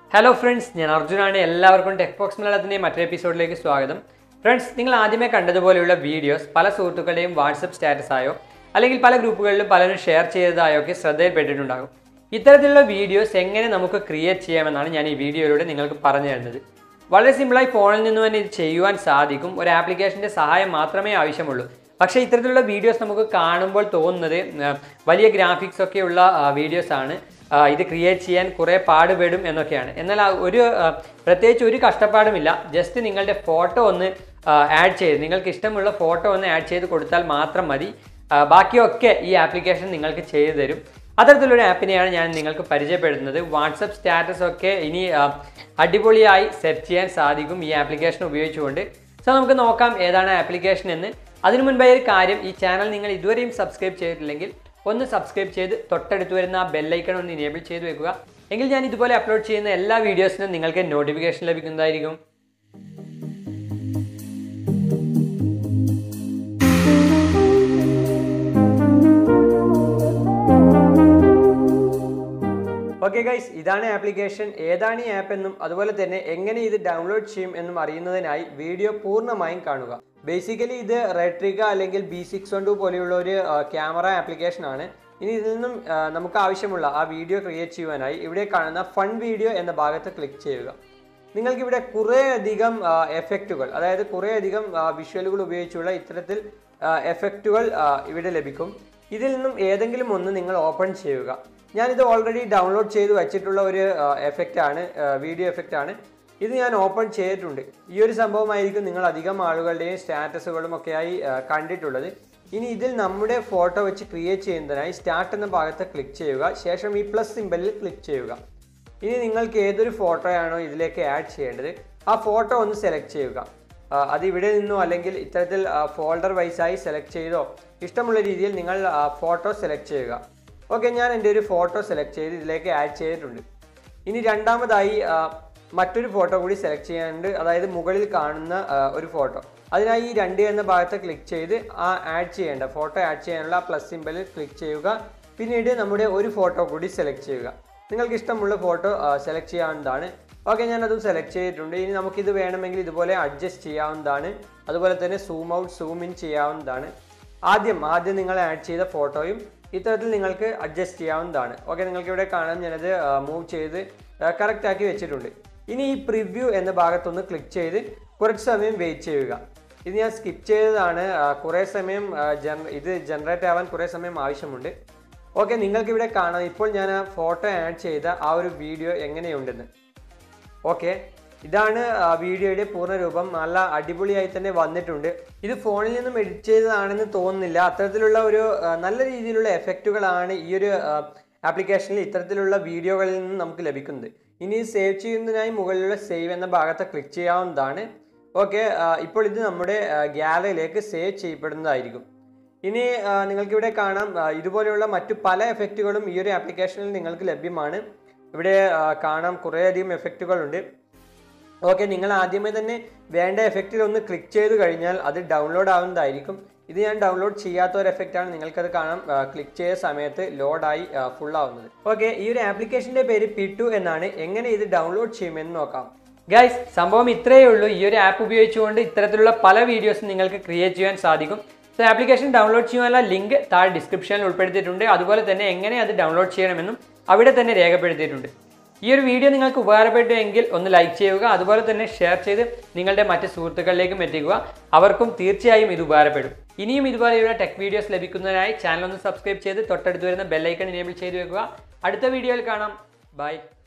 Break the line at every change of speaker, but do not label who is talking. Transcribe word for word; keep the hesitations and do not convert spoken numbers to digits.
Hello friends, ഞാൻ അർജുനാണ്. എല്ലാവർക്കും ടെക്ബോക്സ് മലയാളത്തിന്റെ മറ്റൊരു എപ്പിസോഡിലേക്ക് സ്വാഗതം. ഫ്രണ്ട്സ്, നിങ്ങൾ ആദ്യമേ കണ്ടതുപോലെയുള്ള വീഡിയോസ് പല സുഹൃത്തുക്കളുടെയും വാട്സപ്പ് സ്റ്റാറ്റസ് ആയോ അല്ലെങ്കിൽ പല ഗ്രൂപ്പുകളിലും പലരും ഷെയർ ചെയ്തതായോ ഒക്കെ ശ്രദ്ധയിൽപ്പെട്ടിട്ടുണ്ടാകും. ഇത്തരത്തിലുള്ള വീഡിയോസ് എങ്ങനെ നമുക്ക് ക്രിയേറ്റ് ചെയ്യാമെന്നാണ് ഞാൻ ഈ വീഡിയോയിലൂടെ നിങ്ങൾക്ക് പറഞ്ഞു തരുന്നത്. വളരെ സിമ്പിളായി ഫോണിൽ നിന്ന് തന്നെ ഇത് ചെയ്യുവാൻ സാധിക്കും. ഒരു ആപ്ലിക്കേഷൻ്റെ സഹായം മാത്രമേ ആവശ്യമുള്ളൂ. പക്ഷേ ഇത്തരത്തിലുള്ള വീഡിയോസ് നമുക്ക് കാണുമ്പോൾ തോന്നുന്നത് വലിയ ഗ്രാഫിക്സ് ഒക്കെയുള്ള വീഡിയോസാണ്, ഇത് ക്രിയേറ്റ് ചെയ്യാൻ കുറേ പാടുപെടും എന്നൊക്കെയാണ്. എന്നാൽ ഒരു പ്രത്യേകിച്ച് ഒരു കഷ്ടപ്പാടുമില്ല. ജസ്റ്റ് നിങ്ങളുടെ ഫോട്ടോ ഒന്ന് ആഡ് ചെയ്ത് നിങ്ങൾക്ക് ഇഷ്ടമുള്ള ഫോട്ടോ ഒന്ന് ആഡ് ചെയ്ത് കൊടുത്താൽ മാത്രം മതി. ബാക്കിയൊക്കെ ഈ ആപ്ലിക്കേഷൻ നിങ്ങൾക്ക് ചെയ്തു തരും. അത്തരത്തിലൊരു ആപ്പിനെയാണ് ഞാൻ നിങ്ങൾക്ക് പരിചയപ്പെടുത്തുന്നത്. വാട്സപ്പ് സ്റ്റാറ്റസ് ഒക്കെ ഇനി അടിപൊളിയായി സെറ്റ് ചെയ്യാൻ സാധിക്കും ഈ ആപ്ലിക്കേഷൻ ഉപയോഗിച്ചുകൊണ്ട്. സോ നമുക്ക് നോക്കാം ഏതാണ് ആപ്ലിക്കേഷൻ എന്ന്. അതിനു മുൻപായി ഒരു കാര്യം, ഈ ചാനൽ നിങ്ങൾ ഇതുവരെയും സബ്സ്ക്രൈബ് ചെയ്തിട്ടില്ലെങ്കിൽ ഒന്ന് സബ്സ്ക്രൈബ് ചെയ്ത് തൊട്ടടുത്ത് വരുന്ന ആ ബെല്ലൈക്കൺ ഒന്ന് ഇനേബിൾ ചെയ്ത് വെക്കുക. എങ്കിൽ ഞാൻ ഇതുപോലെ അപ്ലോഡ് ചെയ്യുന്ന എല്ലാ വീഡിയോസിനും നിങ്ങൾക്ക് നോട്ടിഫിക്കേഷൻ ലഭിക്കുന്നതായിരിക്കും. ഓക്കെ ഗൈസ്, ഇതാണ് ആപ്ലിക്കേഷൻ. ഏതാണ് ഈ ആപ്പ് എന്നും അതുപോലെ തന്നെ എങ്ങനെ ഇത് ഡൗൺലോഡ് ചെയ്യും എന്നും അറിയുന്നതിനായി വീഡിയോ പൂർണ്ണമായും കാണുക. ബേസിക്കലി ഇത് റെട്രിക അല്ലെങ്കിൽ ബി സിക്സ് വൺ ടു പോലെയുള്ള ഒരു ക്യാമറ ആപ്ലിക്കേഷൻ ആണ്. ഇനി ഇതിൽ നിന്നും നമുക്ക് ആവശ്യമുള്ള ആ വീഡിയോ ക്രിയേറ്റ് ചെയ്യുവാനായി ഇവിടെ കാണുന്ന ഫൺ വീഡിയോ എന്ന ഭാഗത്ത് ക്ലിക്ക് ചെയ്യുക. നിങ്ങൾക്കിവിടെ കുറേയധികം എഫക്റ്റുകൾ, അതായത് കുറേയധികം വിഷ്വലുകൾ ഉപയോഗിച്ചുള്ള ഇത്തരത്തിൽ എഫക്റ്റുകൾ ഇവിടെ ലഭിക്കും. ഇതിൽ നിന്നും ഏതെങ്കിലും ഒന്ന് നിങ്ങൾ ഓപ്പൺ ചെയ്യുക. ഞാനിത് ഓൾറെഡി ഡൗൺലോഡ് ചെയ്ത് വച്ചിട്ടുള്ള ഒരു എഫക്റ്റ് ആണ്, വീഡിയോ എഫക്റ്റ് ആണ്. ഇത് ഞാൻ ഓപ്പൺ ചെയ്തിട്ടുണ്ട്. ഈ ഒരു സംഭവമായിരിക്കും നിങ്ങൾ അധികം ആളുകളുടെയും സ്റ്റാറ്റസുകളും ഒക്കെയായി കണ്ടിട്ടുള്ളത്. ഇനി ഇതിൽ നമ്മുടെ ഫോട്ടോ വെച്ച് ക്രിയേറ്റ് ചെയ്യുന്നതിനായി സ്റ്റാർട്ട് എന്ന ഭാഗത്ത് ക്ലിക്ക് ചെയ്യുക. ശേഷം ഈ പ്ലസ് സിമ്പലിൽ ക്ലിക്ക് ചെയ്യുക. ഇനി നിങ്ങൾക്ക് ഏതൊരു ഫോട്ടോയാണോ ഇതിലേക്ക് ആഡ് ചെയ്യേണ്ടത് ആ ഫോട്ടോ ഒന്ന് സെലക്ട് ചെയ്യുക. അത് ഇവിടെ നിന്നോ അല്ലെങ്കിൽ ഇത്തരത്തിൽ ഫോൾഡർ വൈസായി സെലക്ട് ചെയ്തോ ഇഷ്ടമുള്ള രീതിയിൽ നിങ്ങൾ ഫോട്ടോ സെലക്ട് ചെയ്യുക. ഓക്കെ, ഞാൻ എൻ്റെ ഒരു ഫോട്ടോ സെലക്ട് ചെയ്ത് ഇതിലേക്ക് ആഡ് ചെയ്തിട്ടുണ്ട്. ഇനി രണ്ടാമതായി മറ്റൊരു ഫോട്ടോ കൂടി സെലക്ട് ചെയ്യാനുണ്ട്, അതായത് മുകളിൽ കാണുന്ന ഒരു ഫോട്ടോ. അതിനായി ഈ രണ്ട് എന്ന ഭാഗത്ത് ക്ലിക്ക് ചെയ്ത് ആ ആഡ് ചെയ്യേണ്ട ഫോട്ടോ ആഡ് ചെയ്യാനുള്ള പ്ലസ് സിമ്പലിൽ ക്ലിക്ക് ചെയ്യുക. പിന്നീട് നമ്മുടെ ഒരു ഫോട്ടോ കൂടി സെലക്ട് ചെയ്യുക. നിങ്ങൾക്ക് ഇഷ്ടമുള്ള ഫോട്ടോ സെലക്ട് ചെയ്യാവുന്നതാണ്. ഓക്കെ, ഞാനതും സെലക്ട് ചെയ്തിട്ടുണ്ട്. ഇനി നമുക്കിത് വേണമെങ്കിൽ ഇതുപോലെ അഡ്ജസ്റ്റ് ചെയ്യാവുന്നതാണ്. അതുപോലെ തന്നെ സൂം ഔട്ട് സൂം ഇൻ ചെയ്യാവുന്നതാണ്. ആദ്യം ആദ്യം നിങ്ങൾ ആഡ് ചെയ്ത ഫോട്ടോയും ഇത്തരത്തിൽ നിങ്ങൾക്ക് അഡ്ജസ്റ്റ് ചെയ്യാവുന്നതാണ്. ഓക്കെ, നിങ്ങൾക്ക് ഇവിടെ കാണാൻ ഞാനത് മൂവ് ചെയ്ത് കറക്റ്റ് ആക്കി വെച്ചിട്ടുണ്ട്. ഇനി ഈ പ്രിവ്യൂ എന്ന ഭാഗത്തൊന്ന് ക്ലിക്ക് ചെയ്ത് കുറച്ച് സമയം വെയിറ്റ് ചെയ്യുക. ഇത് ഞാൻ സ്കിപ്പ് ചെയ്തതാണ്. കുറേ സമയം ജന ഇത് ജനറേറ്റ് ആവാൻ കുറേ സമയം ആവശ്യമുണ്ട്. ഓക്കെ, നിങ്ങൾക്കിവിടെ കാണാം ഇപ്പോൾ ഞാൻ ആ ഫോട്ടോ ആഡ് ചെയ്ത ആ ഒരു വീഡിയോ എങ്ങനെയുണ്ടെന്ന്. ഓക്കെ, ഇതാണ് വീഡിയോയുടെ പൂർണ്ണരൂപം. നല്ല അടിപൊളിയായി തന്നെ വന്നിട്ടുണ്ട്. ഇത് ഫോണിൽ നിന്നും എഡിറ്റ് ചെയ്തതാണെന്ന് തോന്നുന്നില്ല. അത്തരത്തിലുള്ള ഒരു നല്ല രീതിയിലുള്ള എഫക്റ്റുകളാണ് ഈ ഒരു ആപ്ലിക്കേഷനിൽ ഇത്തരത്തിലുള്ള വീഡിയോകളിൽ നിന്ന് നമുക്ക് ലഭിക്കുന്നത്. ഇനി സേവ് ചെയ്യുന്നതിനായി മുകളിലുള്ള സേവ് എന്ന ഭാഗത്ത് ക്ലിക്ക് ചെയ്യാവുന്നതാണ്. ഓക്കെ, ഇപ്പോൾ ഇത് നമ്മുടെ ഗ്യാലറിയിലേക്ക് സേവ് ചെയ്യപ്പെടുന്നതായിരിക്കും. ഇനി നിങ്ങൾക്കിവിടെ കാണാം ഇതുപോലെയുള്ള മറ്റു പല എഫക്റ്റുകളും ഈ ഒരു ആപ്ലിക്കേഷനിൽ നിങ്ങൾക്ക് ലഭ്യമാണ്. ഇവിടെ കാണാം കുറേയധികം എഫക്റ്റുകളുണ്ട്. ഓക്കെ, നിങ്ങൾ ആദ്യമേ തന്നെ വേണ്ട എഫക്റ്റിൽ ഒന്ന് ക്ലിക്ക് ചെയ്ത് കഴിഞ്ഞാൽ അത് ഡൗൺലോഡ് ആവുന്നതായിരിക്കും. ഇത് ഞാൻ ഡൗൺലോഡ് ചെയ്യാത്ത ഒരു എഫക്റ്റാണ്. നിങ്ങൾക്കത് കാണാം ക്ലിക്ക് ചെയ്ത സമയത്ത് ലോഡായി ഫുൾ ആവുന്നത്. ഓക്കെ, ഈ ഒരു ആപ്ലിക്കേഷൻ്റെ പേര് പിട്ടു എന്നാണ്. എങ്ങനെ ഇത് ഡൗൺലോഡ് ചെയ്യുമെന്ന് നോക്കാം. ഗൈസ്, സംഭവം ഇത്രയേ ഉള്ളൂ. ഈ ഒരു ആപ്പ് ഉപയോഗിച്ചുകൊണ്ട് ഇത്തരത്തിലുള്ള പല വീഡിയോസും നിങ്ങൾക്ക് ക്രിയേറ്റ് ചെയ്യാൻ സാധിക്കും. സോ ആപ്ലിക്കേഷൻ ഡൗൺലോഡ് ചെയ്യാനുള്ള ലിങ്ക് താഴെ ഡിസ്ക്രിപ്ഷനിൽ ഉൾപ്പെടുത്തിയിട്ടുണ്ട്. അതുപോലെ തന്നെ എങ്ങനെ അത് ഡൗൺലോഡ് ചെയ്യണമെന്നും അവിടെ തന്നെ രേഖപ്പെടുത്തിയിട്ടുണ്ട്. ഈ ഒരു വീഡിയോ നിങ്ങൾക്ക് ഉപകാരപ്പെട്ടുവെങ്കിൽ ഒന്ന് ലൈക്ക് ചെയ്യുക. അതുപോലെ തന്നെ ഷെയർ ചെയ്ത് നിങ്ങളുടെ മറ്റ് സുഹൃത്തുക്കളിലേക്കും എത്തിക്കുക. അവർക്കും തീർച്ചയായും ഇത് ഉപകാരപ്പെടും. ഇനിയും ഇതുപോലെയുള്ള ടെക് വീഡിയോസ് ലഭിക്കുന്നതിനായി ചാനൽ ഒന്ന് സബ്സ്ക്രൈബ് ചെയ്ത് തൊട്ടടുത്ത് വരുന്ന ബെല്ലൈക്കൺ എനേബിൾ ചെയ്ത് വെക്കുക. അടുത്ത വീഡിയോയിൽ കാണാം. ബൈ.